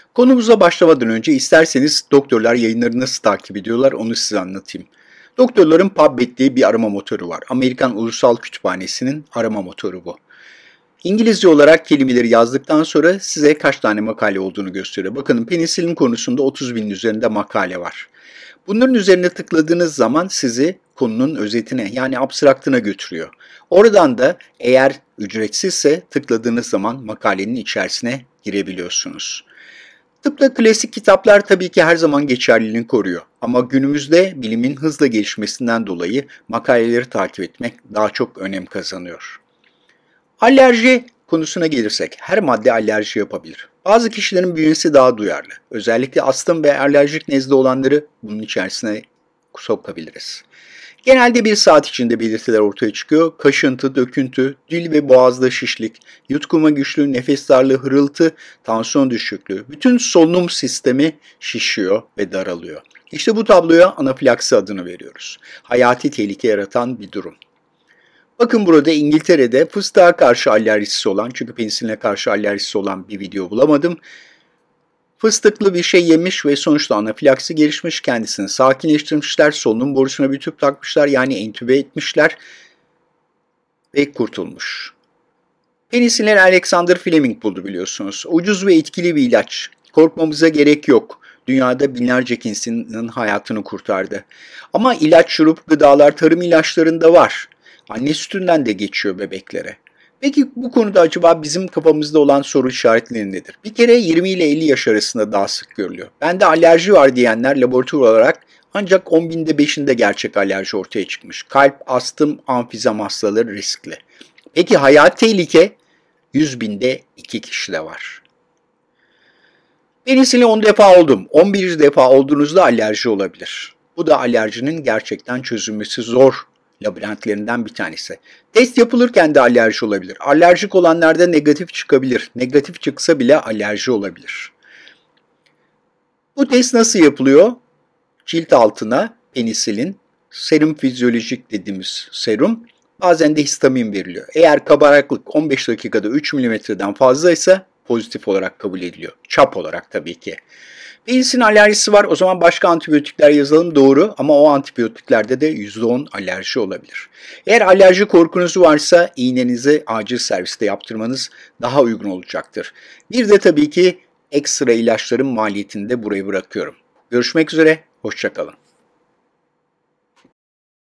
Konumuza başlamadan önce isterseniz doktorlar yayınları nasıl takip ediyorlar onu size anlatayım. Doktorların PubMed diye bir arama motoru var. Amerikan Ulusal Kütüphanesi'nin arama motoru bu. İngilizce olarak kelimeleri yazdıktan sonra size kaç tane makale olduğunu gösteriyor. Bakın penisilin konusunda 30 binin üzerinde makale var. Bunların üzerine tıkladığınız zaman sizi konunun özetine yani abstraktına götürüyor. Oradan da eğer ücretsizse tıkladığınız zaman makalenin içerisine girebiliyorsunuz. Tıpta klasik kitaplar tabii ki her zaman geçerliliğini koruyor. Ama günümüzde bilimin hızla gelişmesinden dolayı makaleleri takip etmek daha çok önem kazanıyor. Alerji konusuna gelirsek her madde alerji yapabilir. Bazı kişilerin bünyesi daha duyarlı. Özellikle astım ve alerjik nezle olanları bunun içerisine sokabiliriz. Genelde 1 saat içinde belirtiler ortaya çıkıyor. Kaşıntı, döküntü, dil ve boğazda şişlik, yutkuma güçlüğü, nefes darlığı, hırıltı, tansiyon düşüklüğü. Bütün solunum sistemi şişiyor ve daralıyor. İşte bu tabloya anafilaksi adını veriyoruz. Hayati tehlike yaratan bir durum. Bakın burada İngiltere'de fıstığa karşı alerjisi olan, çünkü penisiline karşı alerjisi olan bir video bulamadım. Fıstıklı bir şey yemiş ve sonuçta anafilaksi gelişmiş, kendisini sakinleştirmişler, solunum borusuna bir tüp takmışlar yani entübe etmişler ve kurtulmuş. Penisilini Alexander Fleming buldu biliyorsunuz. Ucuz ve etkili bir ilaç. Korkmamıza gerek yok. Dünyada binlerce insanın hayatını kurtardı. Ama ilaç, şurup, gıdalar, tarım ilaçlarında var. Anne sütünden de geçiyor bebeklere. Peki bu konuda acaba bizim kafamızda olan soru işaretleri nedir? Bir kere 20 ile 50 yaş arasında daha sık görülüyor. Bende alerji var diyenler laboratuvar olarak ancak 10 binde 5'inde gerçek alerji ortaya çıkmış. Kalp, astım, amfizem hastaları riskli. Peki hayat tehlike 100 binde 2 kişide var. Penisini 10 defa oldum. 11. defa olduğunuzda alerji olabilir. Bu da alerjinin gerçekten çözülmesi zor labirentlerinden bir tanesi. Test yapılırken de alerji olabilir. Alerjik olanlarda negatif çıkabilir. Negatif çıksa bile alerji olabilir. Bu test nasıl yapılıyor? Cilt altına penisilin, serum fizyolojik dediğimiz serum, bazen de histamin veriliyor. Eğer kabarıklık 15 dakikada 3 milimetreden fazlaysa pozitif olarak kabul ediliyor. Çap olarak tabii ki. Penisilin alerjisi var, o zaman başka antibiyotikler yazalım, doğru, ama o antibiyotiklerde de %10 alerji olabilir. Eğer alerji korkunuz varsa iğnenizi acil serviste yaptırmanız daha uygun olacaktır. Bir de tabii ki ekstra ilaçların maliyetini de buraya bırakıyorum. Görüşmek üzere, hoşça kalın.